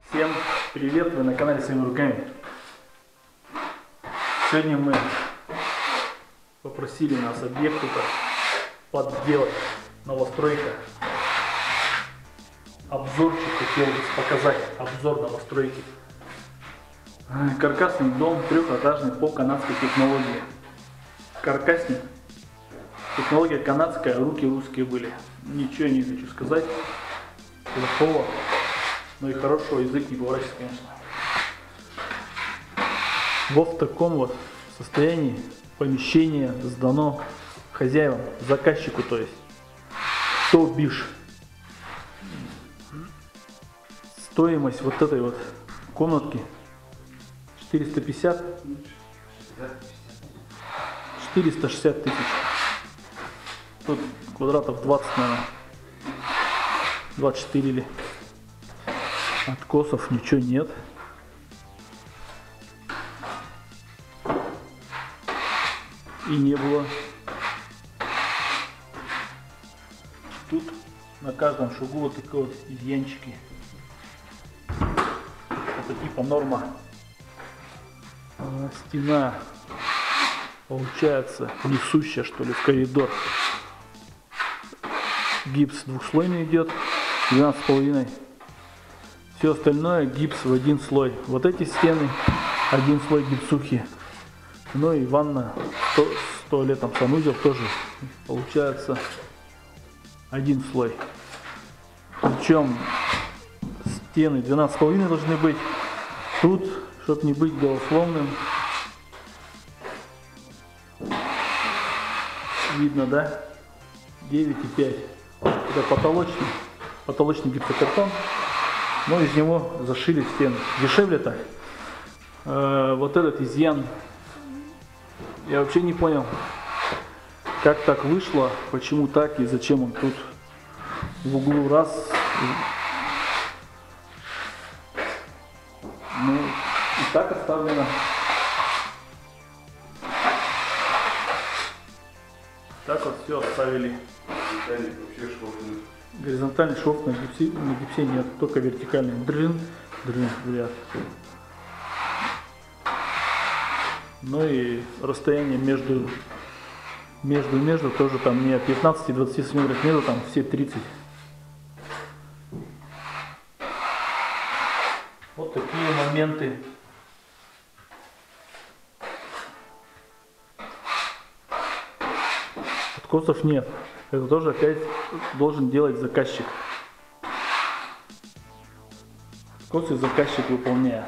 Всем привет, вы на канале Своими Руками. Сегодня мы попросили нас объект подделать, новостройка. Обзорчик хотел показать, обзор новостройки. Каркасный дом трехэтажный по канадской технологии. Каркасник. Технология канадская, руки русские были. Ничего не хочу сказать плохого, но и хорошего язык не поворачивается, конечно. Вот в таком вот состоянии помещение сдано хозяевам, заказчику, то есть. То бишь. Стоимость вот этой вот комнатки 460 тысяч. Тут квадратов 20, наверное. 24 или. Откосов ничего нет. И не было. Тут на каждом шагу вот такие вот изъянчики. Это типа норма. Стена получается несущая, что ли, в коридор. Гипс двухслойный идет, 12,5. Все остальное гипс в один слой. Вот эти стены один слой гипсухи. Ну и ванна с туалетом, санузел тоже получается один слой. Причем стены 12,5 должны быть. Тут, чтобы не быть голословным, видно, да? 9,5. Это потолочный гипсокартон. Но из него зашили стены. Дешевле так. Вот этот изъян, я вообще не понял, как так вышло, почему так и зачем он тут в углу раз. Ну, и так оставлено. Так вот все оставили. Горизонтальный шов на гипсе нет, только вертикальный. Дрын, ряд. Ну и расстояние между тоже там не 15 и 20 сантиметров нету, там все 30. Вот такие моменты. Откосов нет. Это тоже опять должен делать заказчик. Откосы заказчик выполняет.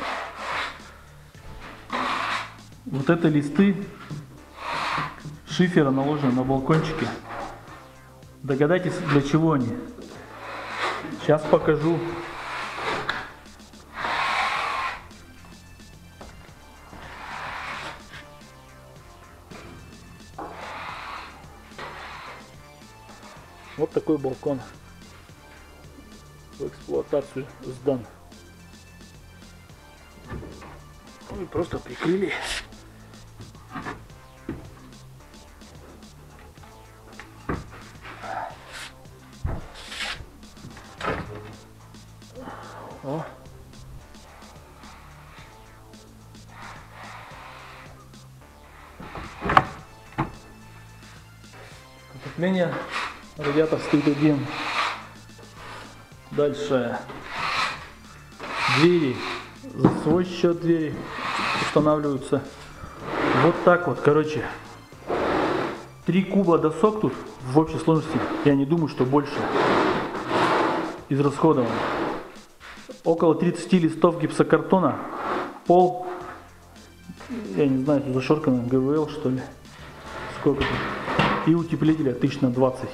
Вот это листы шифера наложены на балкончике. Догадайтесь, для чего они. Сейчас покажу. Вот такой балкон в эксплуатацию сдан. Ну и просто прикрыли. О. Отопление. Радиатор стоит один. Дальше двери за свой счет двери устанавливаются. Вот так вот, короче. 3 куба досок тут в общей сложности. Я не думаю, что больше израсходовано. Около 30 листов гипсокартона. Пол, я не знаю, зашоркано ГВЛ, что ли. Сколько тут. И утеплителя 1000×20.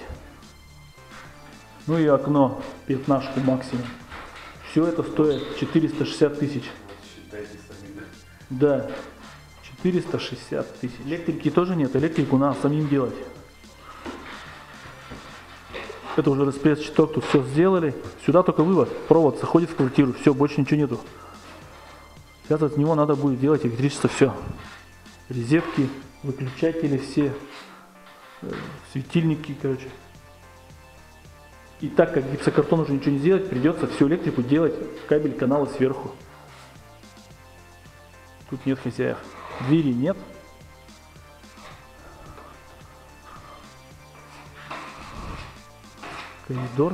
Ну и окно, пятнашку максимум. Все это стоит 460 тысяч. Считайте сами, да? Да, 460 тысяч. Электрики тоже нет, электрику надо самим делать. Это уже распресс-щиток, тут все сделали. Сюда только вывод, провод заходит в квартиру, все, больше ничего нету. Сейчас от него надо будет делать электричество, все. Розетки, выключатели все, светильники, короче. И так как гипсокартон уже ничего не сделать, придется всю электрику делать кабель канала сверху. Тут нет хозяев. Двери нет. Коридор.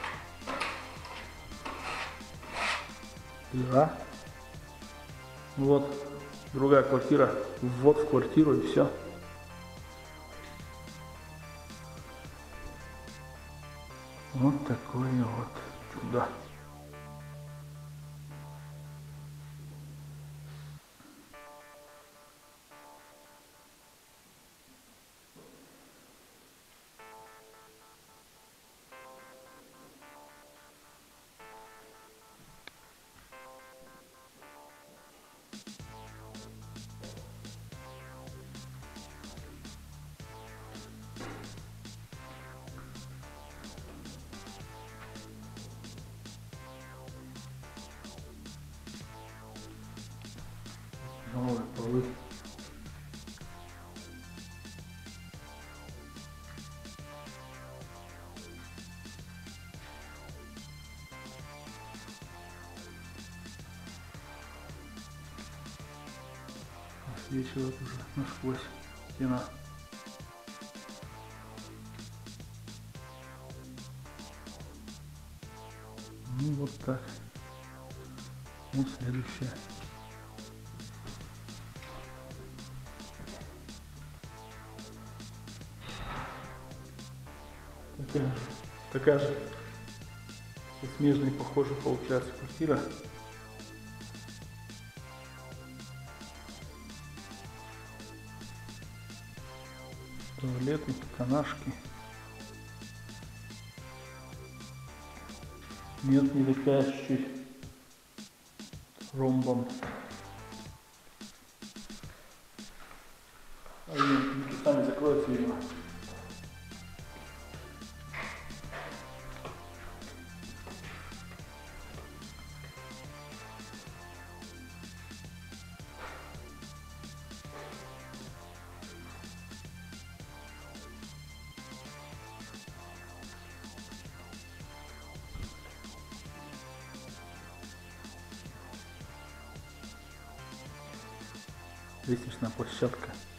Да. Вот другая квартира. Ввод в квартиру и все. Вот такое вот чудо. Новые полы. Свечивает уже насквозь стена. Ну вот так. Вот следующая. Такая же смежная, похоже, получается квартира. Туалеты, канашки. Нет, не такая чуть-чуть ромбом. А они сами закроются, видимо. Лестничная площадка.